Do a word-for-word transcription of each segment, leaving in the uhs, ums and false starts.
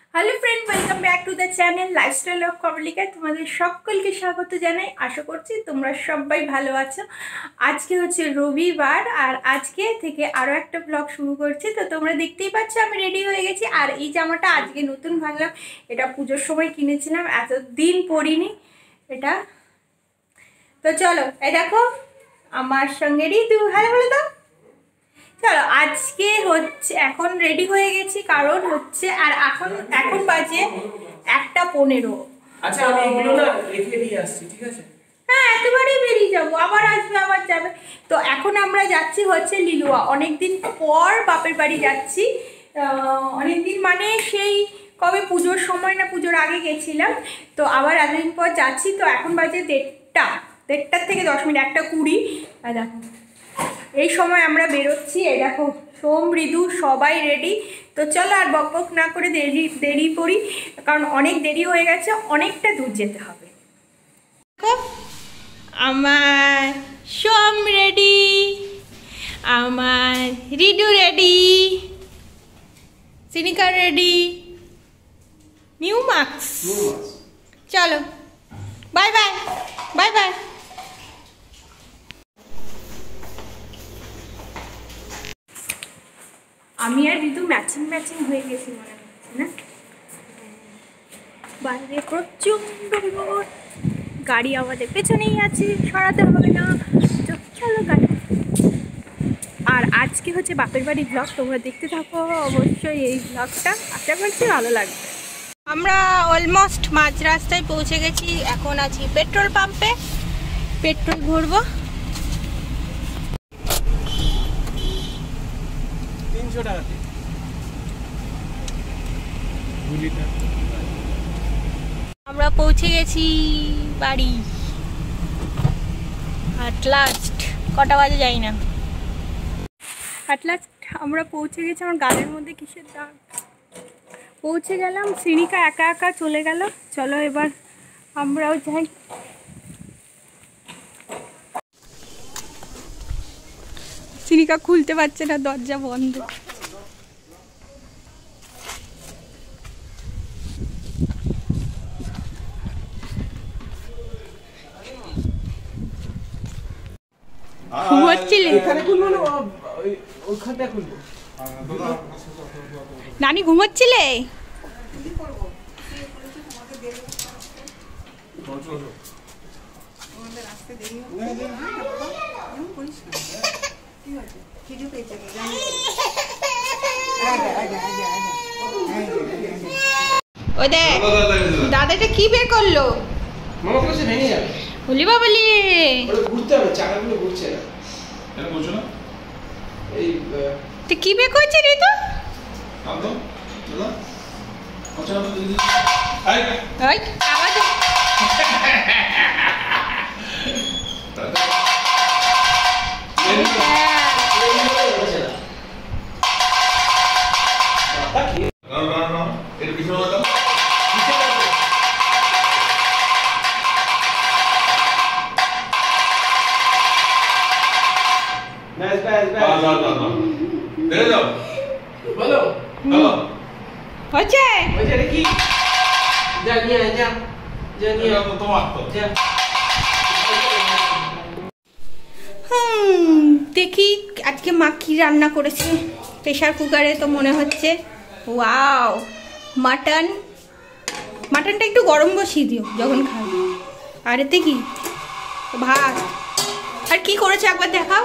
Hello friend welcome back to the channel lifestyle of Kamalika. তোমাদের সকলকে স্বাগত জানাই। আশা করছি তোমরা সবাই ভালো আছো। আজকে হচ্ছে রবিবার আর আজকে থেকে আরও একটা ব্লগ শুরু করছি। তো তোমরা দেখতেই পাচ্ছ আমি রেডি হয়ে গেছি। আর এই জামাটা আজকে নতুন ভাবলাম, এটা পুজোর সময় কিনেছিলাম, এতদিন পরিনি এটা। তো চলো এই দেখো আমার সঙ্গে ঋতু, হ্যালো বলে দাও। চলো আজকে হচ্ছে এখন রেডি হয়ে গেছি, কারণ হচ্ছে আর এখন এখন বাজে একটা পনেরো। আচ্ছা আমি এগুলো না রেখে দিয়ে আসছি, ঠিক আছে? হ্যাঁ একেবারেই বেরিয়ে যাবো, আবার আসবে আবার যাবে। তো এখন আমরা যাচ্ছি হচ্ছে লিলুয়া, অনেকদিন পর বাপের বাড়ি যাচ্ছি। অনেকদিন মানে সেই কবে পুজোর সময় না পুজোর আগে গেছিলাম, তো আবার এতদিন পর যাচ্ছি। তো এখন বাজে দেড়টা, দেড়টার থেকে দশ মিনিট একটা কুড়ি। দেখো এই সময় আমরা বেরোচ্ছি। এই দেখো সোম মৃদু সবাই রেডি। তো চলো আর বক বক না করে দেরি দেরি করি, কারণ অনেক দেরি হয়ে গেছে, অনেকটা দূর যেতে হবে। আমার সোম রেডি, আমার রিডু রেডি, সিনিকা রেডি, নিউ মার্কস। চলো বাই বাই বাই বাই। আমি আর ঋতু ম্যাচিং ম্যাচিং হয়ে গেছি মনে হচ্ছে না? বাইরে প্রচণ্ড রোদ, গাড়ি আমাদের পেছনেই আছে, সরাতে হবে না। চলো গাড়ি। আর আজকে হচ্ছে বাপের বাড়ি ব্লগ, তোমরা দেখতে থাকো অবশ্যই এই ব্লগটা, আশা করছি ভালো লাগবে। আমরা অলমোস্ট মাঝ রাস্তায় পৌঁছে গেছি, এখন আছি পেট্রোল পাম্পে, পেট্রোল ভরবো। তিনশো টাকাতে আমরা পৌঁছে গেছি বাড়ি অ্যাট লাস্ট। কটা বাজে যাই না, অ্যাট লাস্ট আমরা পৌঁছে গেছি। আমার গালের মধ্যে কিসের দাগ, পৌঁছে গেলাম। সিনিকা একা একা চলে গেল, চলো এবার আমরাও যাই। সিনিকা খুলতে পারছে না, দরজা বন্ধ। ঘুমোচ্ছিলে নানি, ঘুমোচ্ছিলে? ওই দেখ দাদাটা কি বের করলো, বলি বাবলি ঘুরতে হবে, চাকাগুলো ঘুরছে না। কেন ঘুরছে না? এই তুই কি বের করছিস রে? তো আদো দাদা আচ্ছা তো দিদি আই আই আওয়াজ দাদা না না না এর পিছনে দাও। Nice, nice, nice. Ah, no, no, no. There you go. Hello. Hello. হচ্ছে হচ্ছে রে কি? যা নিয়ে আয়, যা। যা নিয়ে আয়। তোমার তো। যা। হুম দেখি আজকে মা কি রান্না করেছে প্রেশার কুকারে। তো মনে হচ্ছে ওয়াও মাটন। মাটনটা একটু গরম বসিয়ে দিও যখন খাবে। আর এতে কি ভাত, আর কি করেছে একবার দেখাও।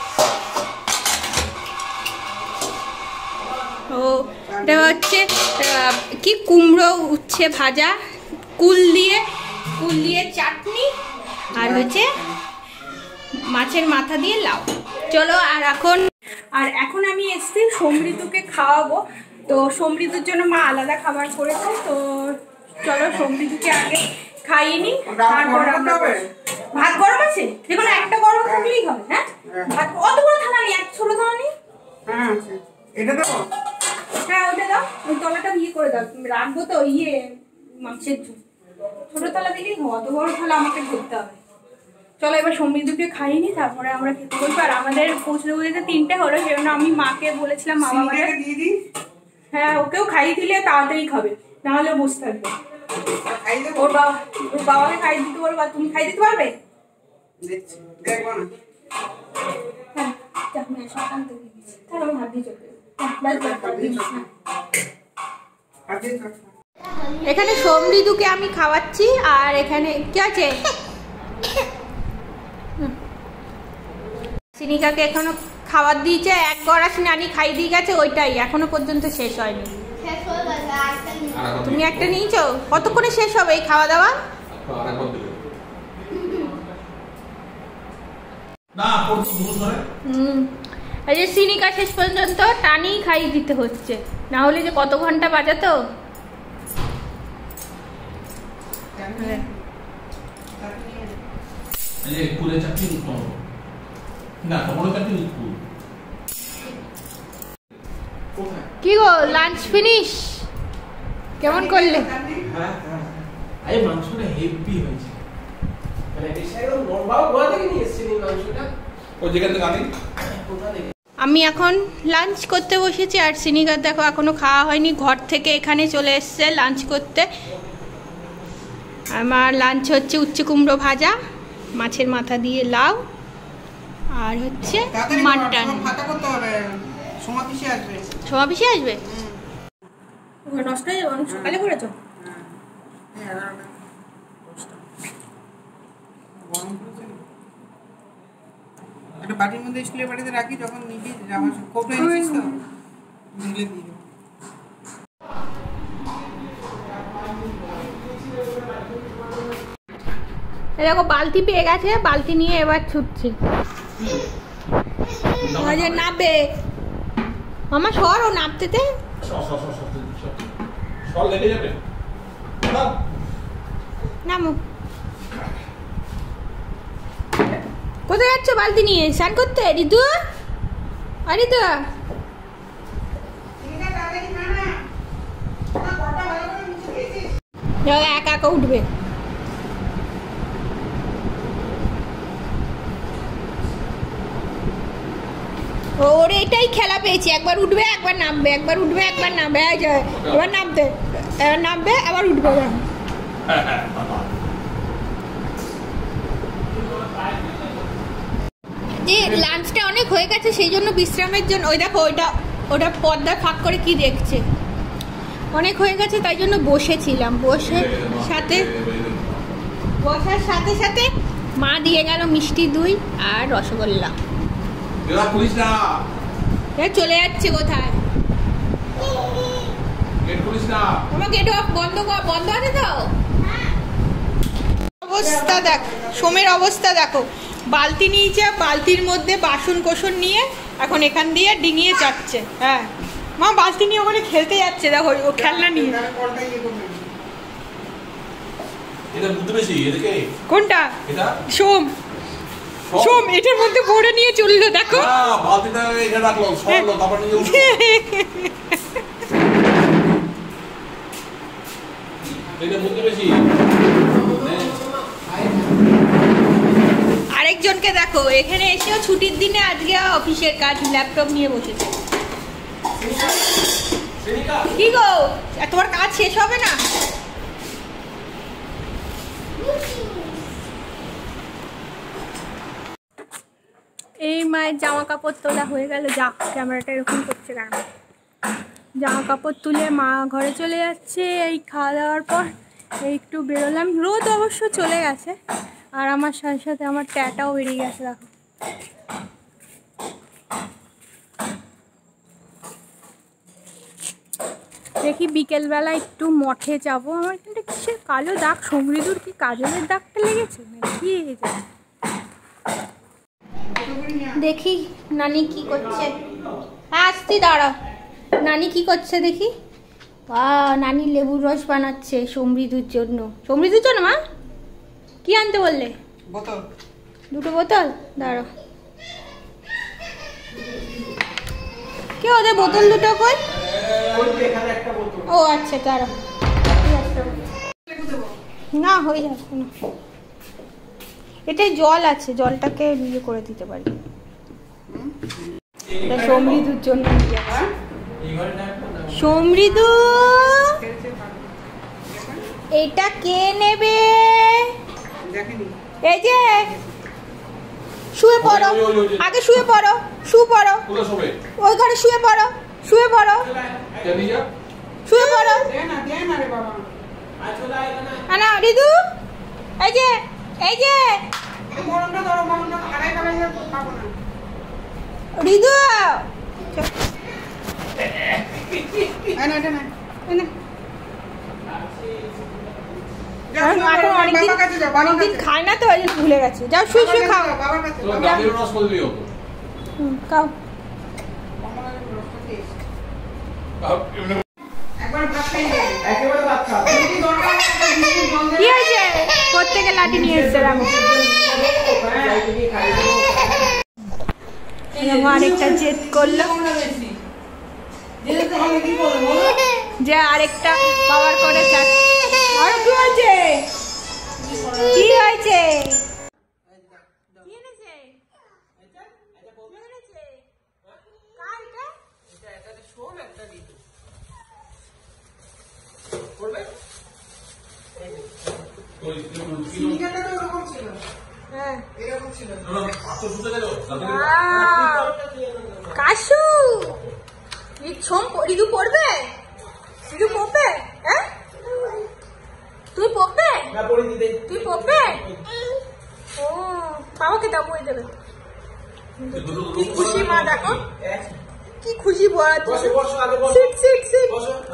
ও এটা হচ্ছে কি কুমড়ো উচ্ছে ভাজা, কুল দিয়ে কুল দিয়ে চাটনি, আর হচ্ছে মাছের মাথা দিয়ে লাউ। চলো আর এখন আর এখন আমি এসছি সমৃদ্ধকে খাওয়াবো। তো সমৃদ্ধর জন্য মা আলাদা খাবার করেছে। তো চলো সমৃদ্ধকে আগে খাইয়ে নি, তারপর আমরা ভাত গরম আছে, যেগুলো একটা গরম থাকলেই হবে। হ্যাঁ ভাত অত বড় থালা নেই, এক ছোট থালা নেই। হ্যাঁ এটা দাও। হ্যাঁ ওটা দাও, ওই তলাটা ইয়ে করে দাও, রাখবো তো ইয়ে মাংসের ঝোল। ছোট থালা দিলেই অত বড় থালা আমাকে ধরতে হবে। চলো এবার সমৃদ্ধকে খাইয়ে নি, তারপরে আমরা খেতে বলবো। আর আমাদের পৌঁছতে বলতে তিনটে হলো, সেজন্য আমি মাকে বলেছিলাম মা বাবাকে। হ্যাঁ ওকেও খাইয়ে দিলে তাড়াতাড়ি খাবে। না হলে বসে থাকবে। ওর বাবা ওর বাবাকে খাই দিতে বলবা, তুমি খাই দিতে পারবে? হ্যাঁ আমি সকাল থেকে গেছি, তাহলে আমি হাত দিয়ে চলবে। এখানে সমৃদ্ধকে আমি খাওয়াচ্ছি, আর এখানে কি আছে সিনিকাকে এখনো খাবার দিয়েছে, এক গড়াস নানি খাই দিয়ে গেছে, ওইটাই এখনো পর্যন্ত শেষ হয়নি। তুমি একটা নিয়েছো, কতক্ষণে শেষ হবে এই খাওয়া দাওয়া? হুম এই যে সিনিকা শেষ পর্যন্ত টানি খাইয়ে দিতে হচ্ছে, না হলে যে কত ঘন্টা বাজাতো। কি গো লাঞ্চ ফিনিশ? কেমন করলে? আমি এখন লাঞ্চ করতে বসেছি, আর সিনিকার দেখো এখনো খাওয়া হয়নি, ঘর থেকে এখানে চলে এসছে লাঞ্চ করতে। আমার লাঞ্চ হচ্ছে উচ্ছে কুমড়ো ভাজা, মাছের মাথা দিয়ে লাউ, আর হচ্ছে মাটন। সোমা পিসি আসবে? দশটায় সকালে করেছো? একটা বাটির মধ্যে স্টিলের বাটিতে রাখি, যখন নিবি জামা কোপে নিছিস তো দিলে দিয়ে দেব। দেখো বালতি পেয়ে গেছে, বালতি নিয়ে এবার ছুটছি। নামবে মামা, সর ও নামতেতে নামো। কোথায় যাচ্ছ বালতি নিয়ে? স্নান করতে ঋতু? আর ঋতু একা একা উঠবে। ওর এটাই খেলা পেয়েছি, একবার উঠবে একবার নামবে, একবার উঠবে একবার নামবে। এবার নামতে, এবার নামবে আবার উঠবে। যে লাঞ্চটা অনেক হয়ে গেছে, সেই জন্য বিশ্রামের জন্য ওই দেখো ওইটা ওটা পর্দা ফাঁক করে কি দেখছে, অনেক হয়ে গেছে তাই জন্য বসেছিলাম। বসে সাথে বসার সাথে সাথে মা দিয়ে গেল মিষ্টি দই আর রসগোল্লা। চলে যাচ্ছে কোথায়? তোমার গেট অফ বন্ধ বন্ধ আছে তো? অবস্থা দেখ, সোমের অবস্থা দেখো, বালতি নিয়েছে, বালতির মধ্যে বাসন কোসন নিয়ে এখন এখান দিয়ে ডিঙিয়ে যাচ্ছে। হ্যাঁ মা বালতি নিয়ে ওখানে খেলতে যাচ্ছে, দেখো ও খেলনা নিয়ে। কোনটা? সোম সোম এটার মধ্যে ভরে নিয়ে চললো, দেখো আরেকজনকে দেখো এখানে এসেও ছুটির দিনে আজকে অফিসের কাজ ল্যাপটপ নিয়ে বসেছে। কি গো তোমার কাজ শেষ হবে না? এই মায়ের জামা কাপড় তোলা হয়ে গেল। যা ক্যামেরাটা এরকম করছে কেন? জামা কাপড় তুলে মা ঘরে চলে যাচ্ছে এই খাওয়া দাওয়ার পর। এই একটু বেরোলাম, রোদ অবশ্য চলে গেছে, আর আমার সাথে সাথে আমার ট্যাটাও বেরিয়ে গেছে। দেখো দেখি বিকেলবেলা একটু মঠে যাব। আমার এখানটা কিসের কালো দাগ? সমৃদ্ধর কি কাজলের দাগটা লেগেছে নাকি? দেখি নানি কি করছে। হ্যাঁ আসছি, দাঁড়া। নানি কি করছে দেখি। বাহ, নানি লেবুর রস বানাচ্ছে সমৃদ্ধর জন্য। সমৃদ্ধর জন্য মা কি আনতে বললে? বোতল, দুটো বোতল। দাঁড়া, কে ওদের বোতল দুটো কই? ও আচ্ছা, দাঁড়া। না হয়ে যাচ্ছে না, এটাই জল আছে, জলটাকে ইয়ে করে দিতে পারি। সমৃদ্ধর জন্য সমৃদ্ধ এটা কে নেবে? দেখেনি এই যে শুয়ে পড়ো, আগে শুয়ে পড়ো, শুয়ে পড়ো, ওই ঘরে শুয়ে পড়ো, শুয়ে পড়ো, শুয়ে পড়ো। না রিদু, এই যে এই যে রিদু, অনেকদিন খায় না তো ওই জন্য ভুলে গেছে। যাও শুয়ে শুয়ে খাও, খাও। কি হয়েছে? প্রত্যেকে লাঠি নিয়ে এসছে। আরেকটা জেদ করলো যে আরেকটা পাওয়ার করে চাচ্ছে। আর কি হয়েছে? কি হয়েছে? কাশু রিদু পড়বে? রিদু পড়বে? হ্যাঁ তুই পড়বে? তুই পড়বে? ও বাবাকে দাও, বই দেবে। কি খুশি মা, দেখো কি খুশি বড়। Sit sit sit.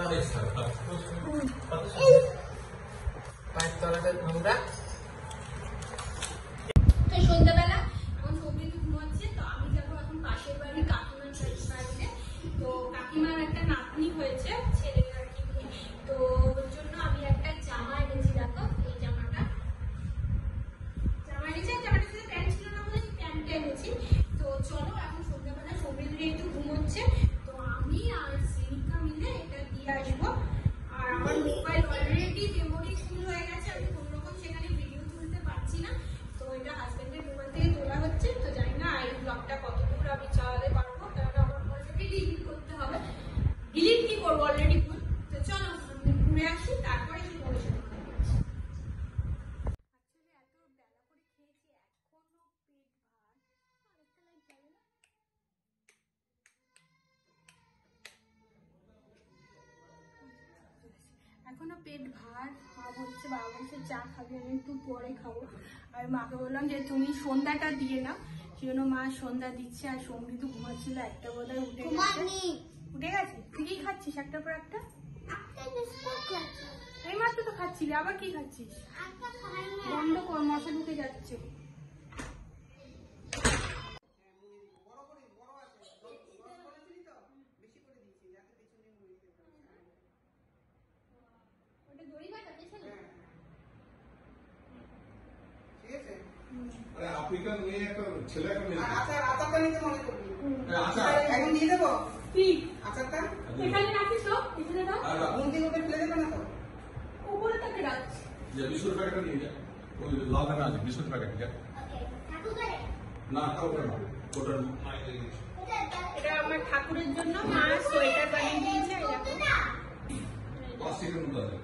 সন্ধ্যাবেলা এখন সবজি ঘুমাচ্ছে, তো আমি যাবো এখন পাশের বাড়ি কাকিমার বাড়িতে। তো কাকিমার একটা নাতনি হয়েছে, ছেলে আর কি, তো ওর জন্য আমি একটা জামা এনেছি। দেখো এই জামাটা, জামা এনেছি। জামাটার সাথে প্যান্ট ছিল না বলে প্যান্টটা এনেছি। তো চলো এখন সন্ধ্যাবেলা সবজি একটু ঘুমোচ্ছে, তো আমি আর শ্রীনিকা মিলে এটা দিয়ে আসবো। আর আমার মোবাইল অলরেডি মেমোরি ফুল হয়ে গেছে, আমি কোনোরকম সেখানে ভিডিও তুলতে পারছি না। তো এটা হাজবেন্ডের মোবাইল থেকে তোলা হচ্ছে, তো জানি না এই ব্লগটা কতদূর আমি চালাতে পারবো, কারণ আমার অলরেডি ডিলিট করতে হবে। ডিলিট কি করবো, অলরেডি ফুল। তো চলো আমি ঘুরে আসি, তারপরে তোমাদের সাথে কথা বলছি। এখনো পেট ভার, মা বলছে, বাবা বলছে চা খাবি, আমি একটু পরে খাবো। আর মাকে বললাম যে তুমি সন্ধ্যাটা দিয়ে নাও, সেই জন্য মা সন্ধ্যা দিচ্ছে। আর সঙ্গী তো ঘুমাচ্ছিল, একটা বোধহয় উঠে গেছে। উঠে গেছে? তুই কি খাচ্ছিস একটার পর একটা? এই মাত্র তো খাচ্ছিলি, আবার কি খাচ্ছিস? বন্ধ কর, মশা ঢুকে যাচ্ছে। আফ্রিকান মেয়ে একটা ছেলে একটা মেয়ে। আচ্ছা আচারটা নিতে মনে করবি। আচ্ছা এখন দিয়ে দেবো কি আচারটা? এখানে রাখিস তো, এখানে দাও। মুন্দি ওপরে ফেলে দেবে না তো? উপরে তাকে রাখিস। যে বিস্কুট প্যাকেটটা নিয়ে যা, ওই লাল দানা আছে বিস্কুট প্যাকেট যা। না কাউকে না, ওটা এটা আমার ঠাকুরের জন্য মা সোয়েটার বানিয়ে দিয়েছে। প্লাস্টিকের মধ্যে আছে।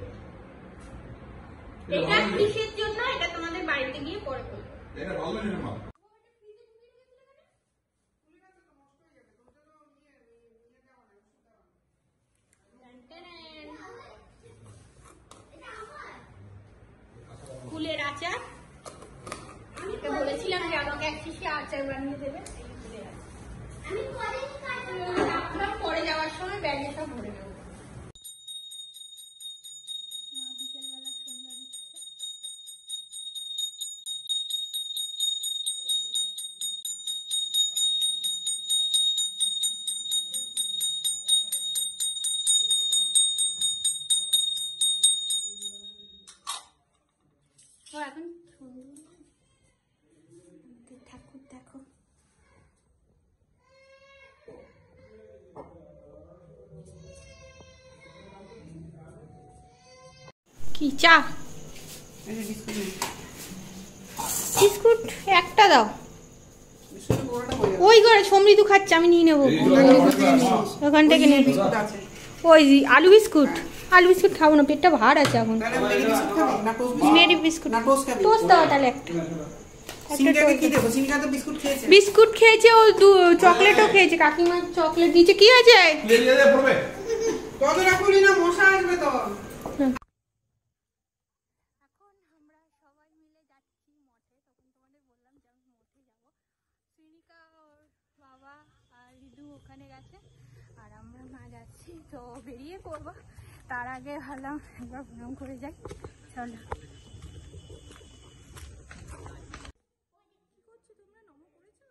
এটা কিসের জন্য? এটা তোমাদের বাড়িতে গিয়ে পরে বলবো। এটা ভালো লাগে না মা। ফুলের আচার, আমি তো বলেছিলাম যে আমাকে এক শিশি আচার বানিয়ে দেবে। আমি পরে যাওয়ার সময় ব্যাগে সব ভরে নেবো। মা বিকেলবেলা সন্ধ্যা দিচ্ছে। এখন ঠাকুর দেখো, কি চা বিস্কুট একটা দাও। ওই ঘরে সমৃদ্ধ খাচ্ছে, আমি নিয়ে নেবো ওখান থেকে। নিয়ে ওই আলু বিস্কুট। আলু বিস্কুট খাবো না, পেটটা ভার আছে এখন। তাহলে মেরি বিস্কুট খাবে না টোস্ট বিস্কুট? মেরি বিস্কুট না টোস্ট খাবে? টোস্ট দাও তাহলে একটা। সিনকাকে কি দেবো? সিনকা তো বিস্কুট খেয়েছে। বিস্কুট খেয়েছে, ও চকলেটও খেয়েছে, কাকিমা চকলেট দিয়েছে। কি হয়েছে? কত রাখলি না, মশা আসবে তো। বাবা আর রিদু ওখানে গেছে আর আমরা না যাচ্ছি, তো বেরিয়ে পড়বো। তার আগে ভাবলাম একবার প্রণাম করে যাই। চলো। কি করছো তোমরা? নম করেছো?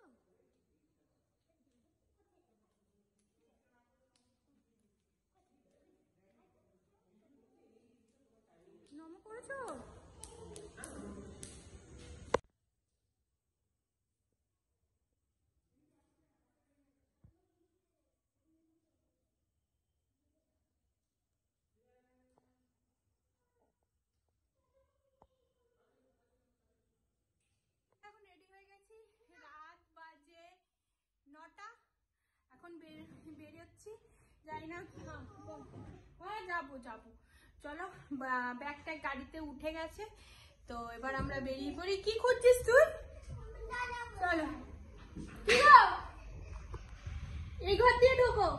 নম করেছো? এখন রেডি হয়ে গেছি, রাত বাজে নটা। এখন বেরোচ্ছি, যাই না। হ্যাঁ যাবো যাবো, চলো। ব্যাগটা গাড়িতে উঠে গেছে, তো এবার আমরা বেরিয়ে পড়ি। কি খুঁজছিস তুই? চলো। কি গো, এই ঘর দিয়ে ঢোকো।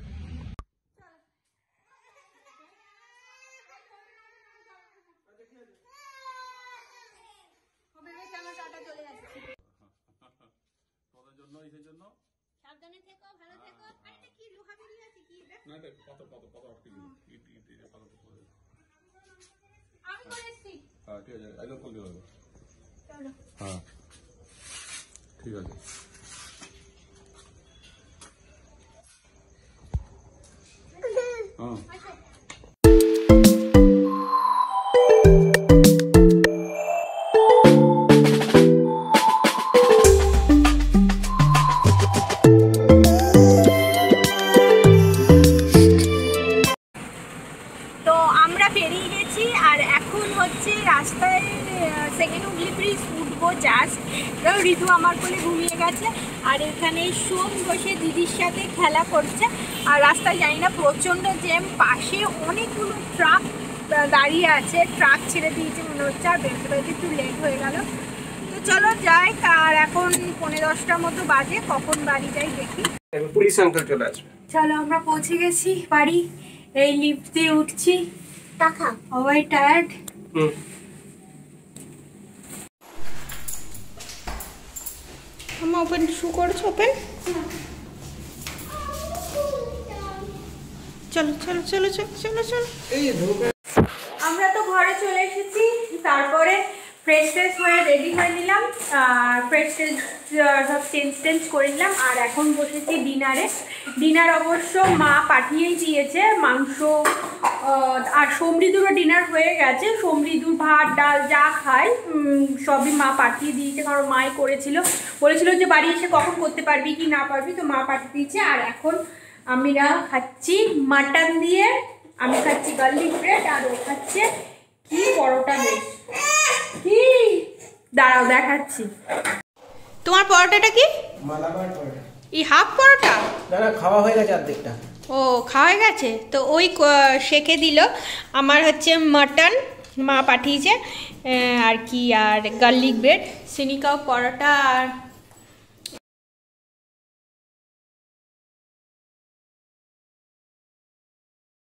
সাবধানে থেকো, ভালো থেকো। আরে এটা কি লোহা বেরিয়ে আছে? কি এটা? না এটা পাথর পাথর পাথর আটকে দিল। ইট ইট এটা পাথর পাথর। আমি করেছি। হ্যাঁ ঠিক আছে, একদম খুলতে হবে। চলো। হ্যাঁ ঠিক আছে। হ্যাঁ রাস্তায় সেকেন্ড হুগলি ব্রিজ উঠবো জাস্ট। ঋতু আমার কোলে ঘুমিয়ে গেছে আর এখানে সোম বসে দিদির সাথে খেলা করছে। আর রাস্তায় জানি না প্রচণ্ড জ্যাম, পাশে অনেকগুলো ট্রাক দাঁড়িয়ে আছে, ট্রাক ছেড়ে দিয়েছে মনে হচ্ছে। আর বেরোতে বেরোতে একটু লেট হয়ে গেল, তো চলো যাই। আর এখন পৌনে দশটার মতো বাজে, কখন বাড়ি যাই দেখি। পুলিশ আঙ্কেল চলে আসবে। চলো আমরা পৌঁছে গেছি বাড়ি, এই লিফট দিয়ে উঠছি। টাকা সবাই টায়ার্ড। হুম আমার ওপেন শু করেছো? ওপেন। চলো চলো চলো চলো চলো চলো। আমরা তো ঘরে চলে এসেছি, তারপরে ফ্রেশ ফ্রেশ হয়ে রেডি হয়ে নিলাম, আর ফ্রেশ ফ্রেশ সব চেঞ্জ টেঞ্জ করে নিলাম। আর এখন বসেছি ডিনারে। ডিনার অবশ্য মা পাঠিয়েই দিয়েছে, মাংস আর সমৃদ্ধুরও ডিনার হয়ে গেছে। সমৃদ্ধুর ভাত ডাল যা খায় সবই মা পাঠিয়ে দিয়েছে, কারণ মাই করেছিল, বলেছিল যে বাড়ি এসে কখন করতে পারবি কি না পারবি, তো মা পাঠিয়ে দিয়েছে। আর এখন আমরা খাচ্ছি মাটন দিয়ে, আমি খাচ্ছি গার্লিক ব্রেড আর ও খাচ্ছে কি পরোটা। বেশ কি দাঁড়াও দেখাচ্ছি। তোমার পরোটাটা কি? মালাবার পরোটা। এই হাফ পরোটা? না না, খাওয়া হয়ে গেছে অর্ধেকটা। ও খাওয়া হয়ে গেছে, তো ওই শেখে দিল। আমার হচ্ছে মাটন মা পাঠিয়েছে আর কি, আর গার্লিক ব্রেড। সিনিকাও পরোটা আর